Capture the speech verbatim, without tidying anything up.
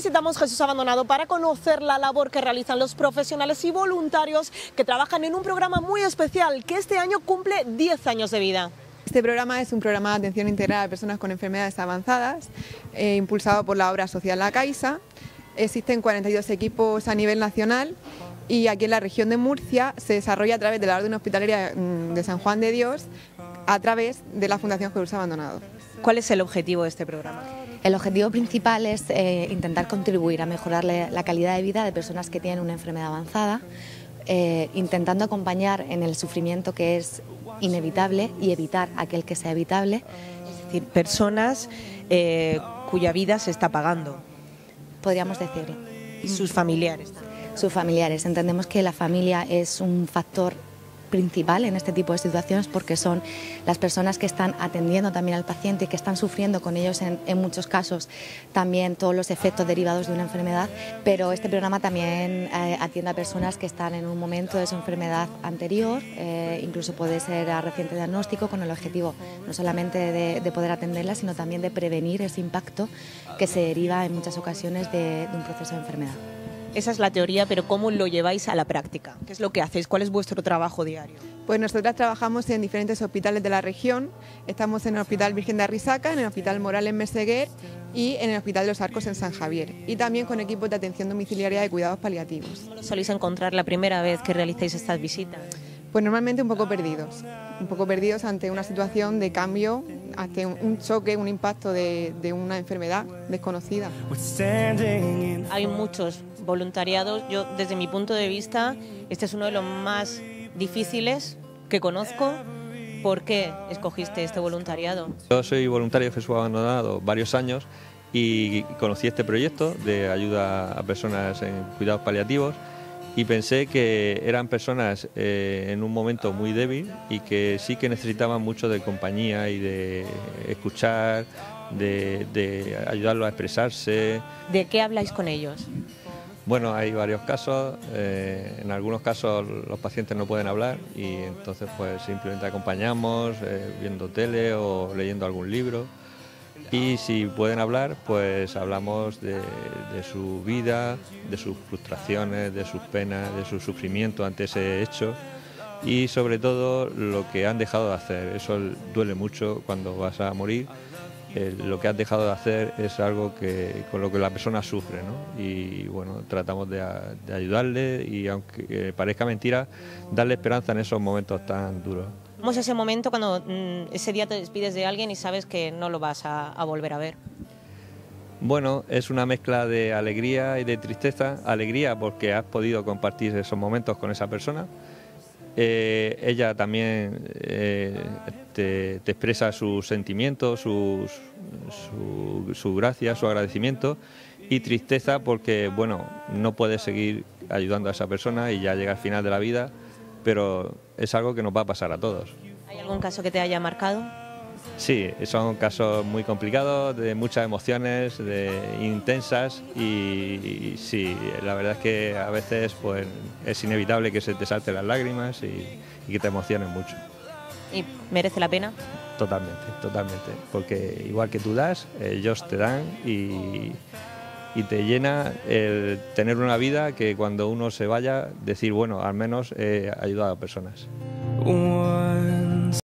visitamos Jesús Abandonado para conocer la labor que realizan los profesionales y voluntarios que trabajan en un programa muy especial que este año cumple diez años de vida. Este programa es un programa de atención integral a personas con enfermedades avanzadas, eh, impulsado por la obra social La Caixa. Existen cuarenta y dos equipos a nivel nacional y aquí en la región de Murcia se desarrolla a través de la Orden Hospitalaria de San Juan de Dios, a través de la Fundación Jesús Abandonado. ¿Cuál es el objetivo de este programa? El objetivo principal es eh, intentar contribuir a mejorar la calidad de vida de personas que tienen una enfermedad avanzada, eh, intentando acompañar en el sufrimiento que es inevitable y evitar aquel que sea evitable. Es decir, personas eh, cuya vida se está pagando. Podríamos decirlo. Y sus familiares. Sus familiares. Entendemos que la familia es un factor principal en este tipo de situaciones porque son las personas que están atendiendo también al paciente y que están sufriendo con ellos en, en muchos casos también todos los efectos derivados de una enfermedad, pero este programa también eh, atiende a personas que están en un momento de su enfermedad anterior, eh, incluso puede ser a reciente diagnóstico, con el objetivo no solamente de, de poder atenderla, sino también de prevenir ese impacto que se deriva en muchas ocasiones de, de un proceso de enfermedad. Esa es la teoría, pero ¿cómo lo lleváis a la práctica? ¿Qué es lo que hacéis? ¿Cuál es vuestro trabajo diario? Pues nosotras trabajamos en diferentes hospitales de la región. Estamos en el Hospital Virgen de Arrisaca, en el Hospital Moral en Meseguer y en el Hospital de los Arcos en San Javier. Y también con equipos de atención domiciliaria de cuidados paliativos. ¿Cómo lo soléis encontrar la primera vez que realicéis estas visitas? Pues normalmente un poco perdidos, un poco perdidos ante una situación de cambio, ante un choque, un impacto de, de una enfermedad desconocida. Hay muchos voluntariados. Yo, desde mi punto de vista, este es uno de los más difíciles que conozco. ¿Por qué escogiste este voluntariado? Yo soy voluntario de Jesús Abandonado varios años y conocí este proyecto de ayuda a personas en cuidados paliativos. Y pensé que eran personas eh, en un momento muy débil y que sí que necesitaban mucho de compañía y de escuchar, de, de ayudarlos a expresarse. ¿De qué habláis con ellos? Bueno, hay varios casos, eh, en algunos casos los pacientes no pueden hablar y entonces pues simplemente acompañamos eh, viendo tele o leyendo algún libro. Y si pueden hablar, pues hablamos de, de su vida, de sus frustraciones, de sus penas, de su sufrimiento ante ese hecho y sobre todo lo que han dejado de hacer. Eso duele mucho cuando vas a morir. Eh, lo que has dejado de hacer es algo que, con lo que la persona sufre, ¿no? Y bueno, tratamos de, de ayudarle y aunque parezca mentira, darle esperanza en esos momentos tan duros. ¿Cómo es ese momento cuando mmm, ese día te despides de alguien y sabes que no lo vas a, a volver a ver? Bueno, es una mezcla de alegría y de tristeza. Alegría porque has podido compartir esos momentos con esa persona. Eh, ella también eh, te, te expresa sus sentimientos, sus, su, su gracia, su agradecimiento, y tristeza porque, bueno, no puedes seguir ayudando a esa persona y ya llega al final de la vida, pero es algo que nos va a pasar a todos. ¿Hay algún caso que te haya marcado? Sí, son casos muy complicados, de muchas emociones, de intensas y, y sí, la verdad es que a veces pues, es inevitable que se te salten las lágrimas y, y que te emociones mucho. ¿Y merece la pena? Totalmente, totalmente, porque igual que tú das, ellos te dan y, y te llena el tener una vida que cuando uno se vaya, decir, bueno, al menos he ayudado a personas.